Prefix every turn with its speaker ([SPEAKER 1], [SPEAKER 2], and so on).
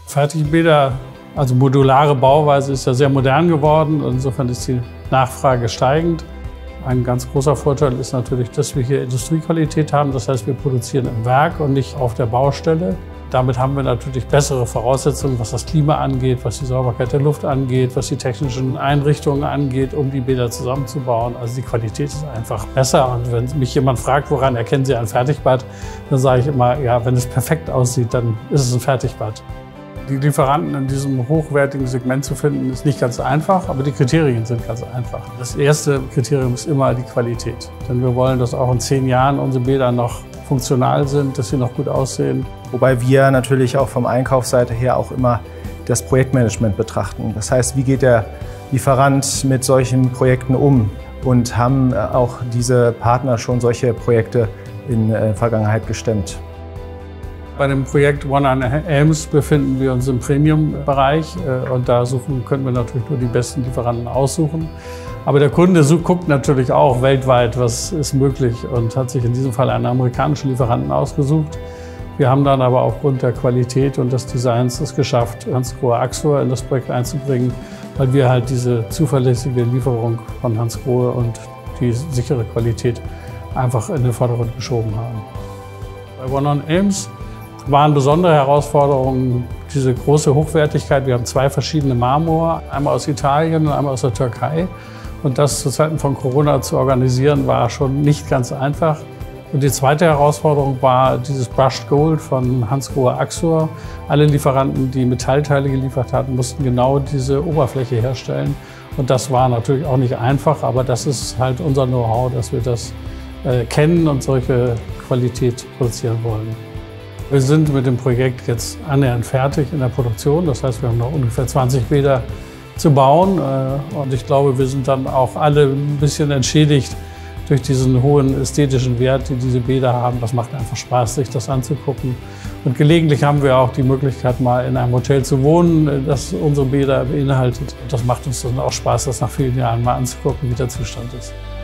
[SPEAKER 1] Fertigbäder, also modulare Bauweise, ist ja sehr modern geworden. Insofern ist die Nachfrage steigend. Ein ganz großer Vorteil ist natürlich, dass wir hier Industriequalität haben. Das heißt, wir produzieren im Werk und nicht auf der Baustelle. Damit haben wir natürlich bessere Voraussetzungen, was das Klima angeht, was die Sauberkeit der Luft angeht, was die technischen Einrichtungen angeht, um die Bäder zusammenzubauen. Also die Qualität ist einfach besser. Und wenn mich jemand fragt, woran erkennen Sie ein Fertigbad, dann sage ich immer, ja, wenn es perfekt aussieht, dann ist es ein Fertigbad. Die Lieferanten in diesem hochwertigen Segment zu finden, ist nicht ganz einfach, aber die Kriterien sind ganz einfach. Das erste Kriterium ist immer die Qualität. Denn wir wollen, dass auch in 10 Jahren unsere Bäder noch funktional sind, dass sie noch gut aussehen.
[SPEAKER 2] Wobei wir natürlich auch vom Einkaufsseite her auch immer das Projektmanagement betrachten. Das heißt, wie geht der Lieferant mit solchen Projekten um? Und haben auch diese Partner schon solche Projekte in der Vergangenheit gestemmt?
[SPEAKER 1] Bei dem Projekt One on Elms befinden wir uns im Premium-Bereich und da können wir natürlich nur die besten Lieferanten aussuchen. Aber der Kunde guckt natürlich auch weltweit, was ist möglich und hat sich in diesem Fall einen amerikanischen Lieferanten ausgesucht. Wir haben dann aber aufgrund der Qualität und des Designs es geschafft, Hansgrohe Axor in das Projekt einzubringen, weil wir halt diese zuverlässige Lieferung von Hansgrohe und die sichere Qualität einfach in den Vordergrund geschoben haben. Bei One on Elms waren besondere Herausforderungen diese große Hochwertigkeit. Wir haben 2 verschiedene Marmor, einmal aus Italien und einmal aus der Türkei. Und das zu Zeiten von Corona zu organisieren, war schon nicht ganz einfach. Und die zweite Herausforderung war dieses Brushed Gold von Hansgrohe Axor. Alle Lieferanten, die Metallteile geliefert hatten, mussten genau diese Oberfläche herstellen. Und das war natürlich auch nicht einfach, aber das ist halt unser Know-how, dass wir das kennen und solche Qualität produzieren wollen. Wir sind mit dem Projekt jetzt annähernd fertig in der Produktion. Das heißt, wir haben noch ungefähr 20 Bäder zu bauen. Und ich glaube, wir sind dann auch alle ein bisschen entschädigt durch diesen hohen ästhetischen Wert, die diese Bäder haben. Das macht einfach Spaß, sich das anzugucken. Und gelegentlich haben wir auch die Möglichkeit, mal in einem Hotel zu wohnen, das unsere Bäder beinhaltet. Und das macht uns dann auch Spaß, das nach vielen Jahren mal anzugucken, wie der Zustand ist.